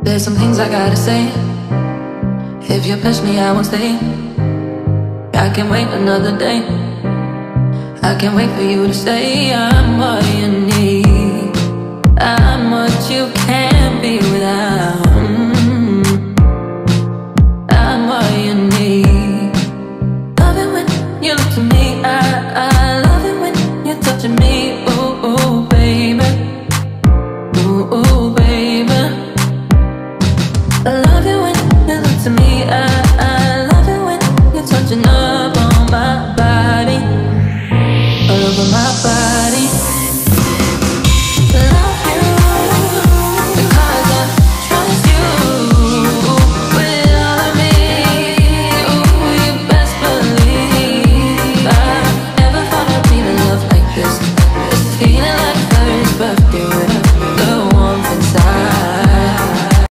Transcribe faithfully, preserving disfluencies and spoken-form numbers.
There's some things I gotta say. If you push me, I won't stay. I can wait another day. I can't wait for you to say I'm what you need. I'm what you can